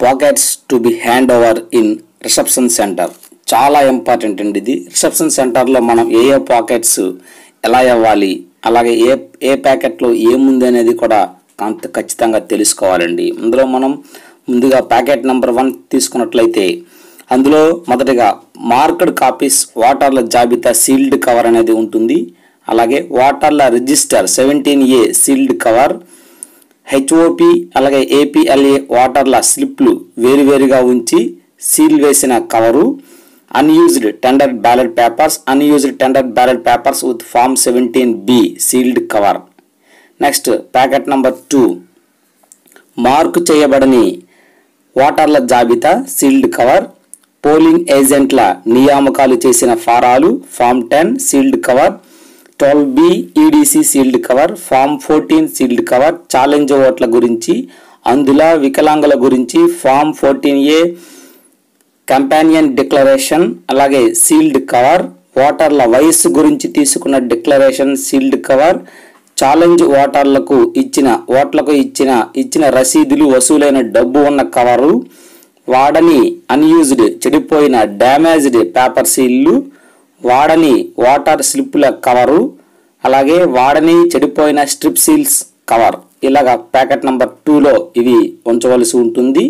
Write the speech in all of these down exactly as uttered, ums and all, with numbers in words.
Pockets to be hand over in reception center. చాలా important అండి ఇది. రిసెప్షన్ సెంటర్లో మనం ఏ ఏ పాకెట్స్ ఎలా ఇవ్వాలి, అలాగే ఏ ఏ ప్యాకెట్లో ఏముంది అనేది కూడా అంత ఖచ్చితంగా తెలుసుకోవాలండి. అందులో మనం ముందుగా ప్యాకెట్ నెంబర్ వన్ తీసుకున్నట్లయితే అందులో మొదటిగా మార్క్డ్ కాపీస్ వాటర్ల జాబితా సీల్డ్ కవర్ అనేది ఉంటుంది. అలాగే వాటర్ల register seventeen A sealed cover, HOP అలాగే ఏపీఎల్ఏ వాటర్ల స్లిప్లు వేరువేరుగా ఉంచి సీల్ వేసిన cover, unused tender ballot papers unused tender ballot papers with form seventeen B sealed cover. Next packet number two mark చేయబడని వాటర్ల జాబితా సీల్డ్ కవర్, పోలింగ్ ఏజెంట్ల నియామకాలు చేసిన ఫారాలు form ten sealed cover, twelve B EDC sealed cover, form fourteen sealed cover, challenge ఓట్ల గురించి, అందుల వికలాంగుల గురించి ఫామ్ ఫోర్టీన్ ఏ కంపానియన్ డిక్లరేషన్ అలాగే సీల్డ్ కవర్, ఓటర్ల వయస్సు గురించి తీసుకున్న డిక్లరేషన్ సీల్డ్ కవర్, ఛాలెంజ్ ఓటర్లకు ఇచ్చిన ఓట్లకు ఇచ్చిన ఇచ్చిన రసీదులు వసూలైన డబ్బు ఉన్న కవరు, వాడని అన్యూజ్డ్ చెడిపోయిన డ్యామేజ్డ్ పేపర్ సీల్లు, వాడని వాటర్ స్లిప్పుల కవరు, అలాగే వాడని చెడిపోయిన స్ట్రిప్ సీల్స్ కవర్. ఇలాగా ప్యాకెట్ నెంబర్ టూలో ఇవి ఉంచవలసి ఉంటుంది.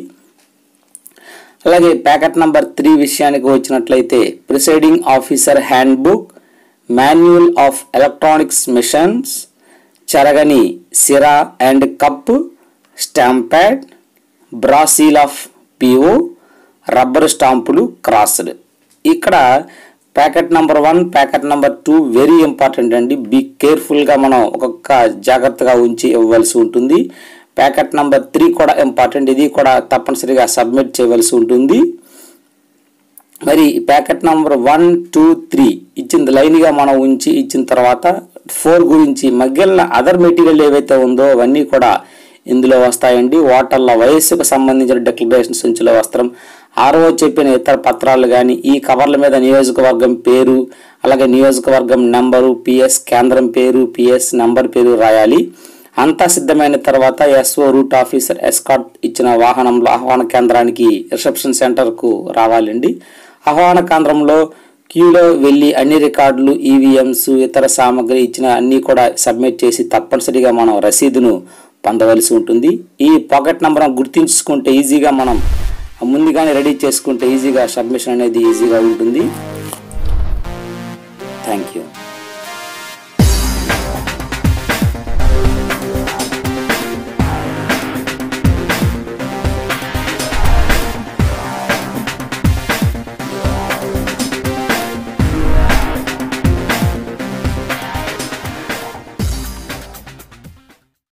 అలాగే ప్యాకెట్ నెంబర్ త్రీ విషయానికి వచ్చినట్లయితే presiding officer hand book, manual of electronics machines, చెరగని సిరా and cup, stamp pad, brass seal of PO, rubber స్టాంపులు క్రాస్డ్. ఇక్కడ packet number one packet number two very important అండి. బీ కేర్ఫుల్గా మనం ఒక్కొక్క జాగ్రత్తగా ఉంచి ఇవ్వవలసి ఉంటుంది. ప్యాకెట్ నెంబర్ త్రీ కూడా ఇంపార్టెంట్, ఇది కూడా తప్పనిసరిగా సబ్మిట్ చేయవలసి ఉంటుంది. మరి packet number one two three ఇచ్చిన లైన్గా మనం ఉంచి ఇచ్చిన తర్వాత ఫోర్ గురించి మిగిలిన అదర్ మెటీరియల్ ఏవైతే ఉందో అవన్నీ కూడా ఇందులో వస్తాయండి. ఓటర్ల వయస్సుకు సంబంధించిన డిక్లరేషన్ సంచుల వస్త్రం, ఆర్ఓ చెప్పిన ఇతర పత్రాలు కానీ, ఈ కవర్ల మీద నియోజకవర్గం పేరు అలాగే నియోజకవర్గం నెంబరు, పిఎస్ కేంద్రం పేరు, పిఎస్ నెంబర్ పేరు రాయాలి. అంతా సిద్ధమైన తర్వాత ఎస్ఓ రూట్ ఆఫీసర్ ఎస్కాట్ ఇచ్చిన వాహనంలో ఆహ్వాన కేంద్రానికి రిసెప్షన్ సెంటర్కు రావాలండి. ఆహ్వాన కేంద్రంలో క్యూలో వెళ్ళి అన్ని రికార్డులు, ఈవీఎంస్, ఇతర సామాగ్రి ఇచ్చిన అన్నీ కూడా సబ్మిట్ చేసి తప్పనిసరిగా మనం రసీదును పొందవలసి ఉంటుంది. ఈ పాకెట్ నెంబర్ గుర్తించుకుంటే ఈజీగా మనం ముందుగానే రెడీ చేసుకుంటే ఈజీగా సబ్మిషన్ అనేది ఈజీగా ఉంటుంది. Thank you.